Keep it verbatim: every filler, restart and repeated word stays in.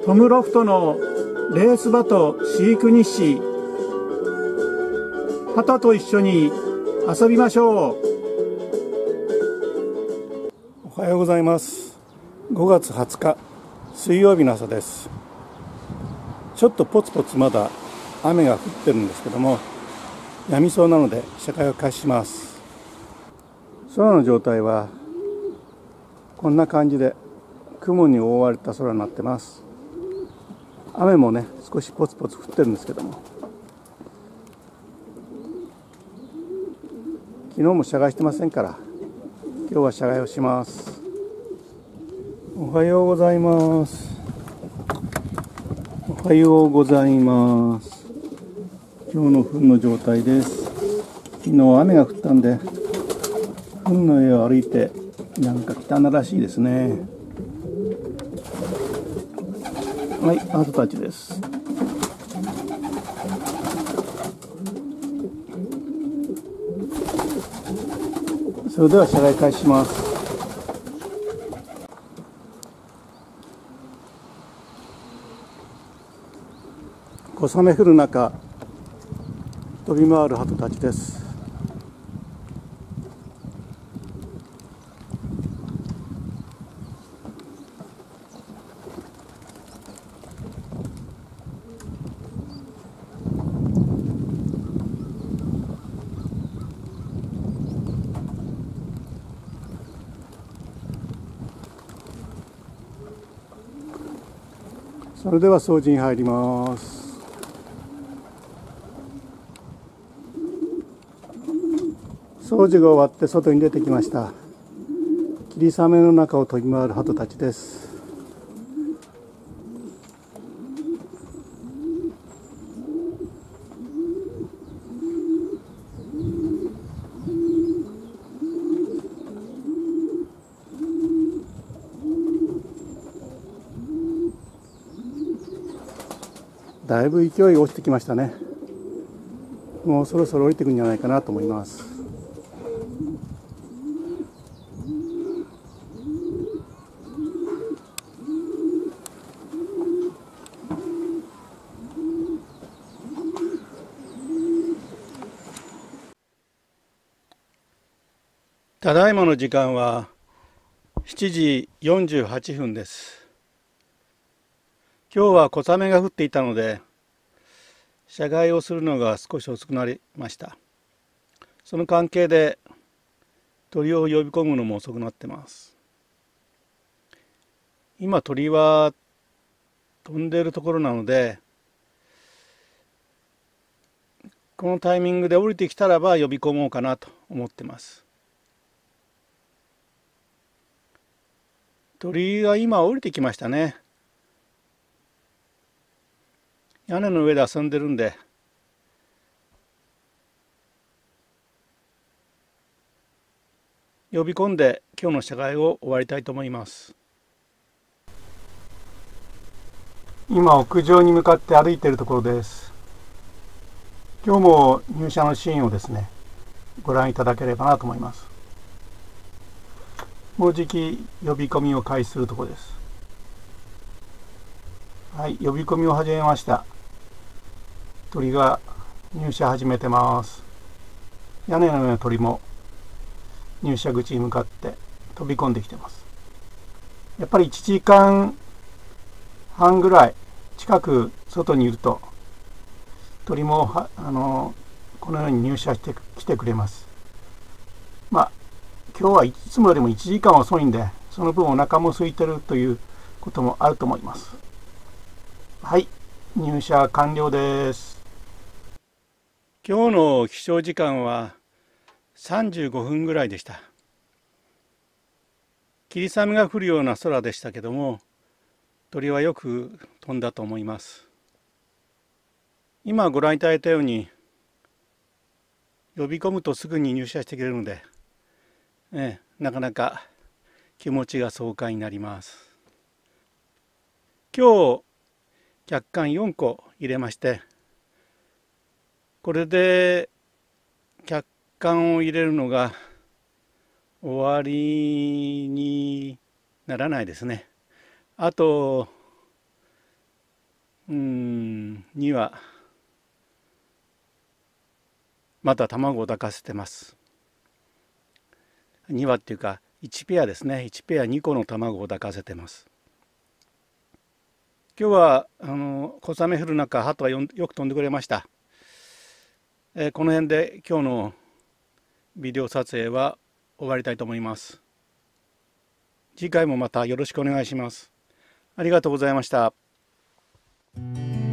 トムロフトのレースバト飼育日誌。鳩と一緒に遊びましょう。おはようございます。ごがつはつか水曜日の朝です。ちょっとポツポツまだ雨が降ってるんですけども、止みそうなので車開を開始します。空の状態はこんな感じで雲に覆われた空になってます。雨もね少しポツポツ降ってるんですけども、昨日も車外してませんから今日は車外をします。おはようございます。おはようございます。今日の糞の状態です。昨日雨が降ったんで糞の上を歩いてなんか汚らしいですね。はい、鳩たちです。それでは車外開始します。小雨降る中飛び回る鳩たちです。それでは掃除に入ります。掃除が終わって外に出てきました。霧雨の中を飛び回る鳩たちです。だいぶ勢いが落ちてきましたね。もうそろそろ降りてくるんじゃないかなと思います。ただいまの時間はしちじよんじゅうはっぷんです。今日は小雨が降っていたので車外をするのが少し遅くなりました。その関係で鳥を呼び込むのも遅くなってます。今鳥は飛んでいるところなので、このタイミングで降りてきたらば呼び込もうかなと思ってます。鳥が今降りてきましたね。屋根の上で遊んでるんで、呼び込んで今日の車外を終わりたいと思います。今屋上に向かって歩いているところです。今日も入社のシーンをですねご覧いただければなと思います。もうじき呼び込みを開始するところです。はい、呼び込みを始めました。鳥が入社始めてます。屋根の上の鳥も入社口に向かって飛び込んできてます。やっぱりいちじかんはんぐらい近く外にいると鳥もはあのこのように入社してきてくれます。まあ今日はいつもよりもいちじかん遅いんで、その分お腹も空いてるということもあると思います。はい、入社完了です。今日の起床時間はさんじゅうごふんぐらいでした。霧雨が降るような空でしたけども、鳥はよく飛んだと思います。今ご覧いただいたように呼び込むとすぐに入社してくれるので、ええ、なかなか気持ちが爽快になります。今日客観よんこ入れまして、これで客観を入れるのが終わりにならないですね。あとうーんに羽また卵を抱かせてます。に羽っていうかいちペアですね。いちペアにこの卵を抱かせてます。今日はあの小雨降る中鳩はよく飛んでくれました。えー、この辺で今日のビデオ撮影は終わりたいと思います。次回もまたよろしくお願いします。ありがとうございました。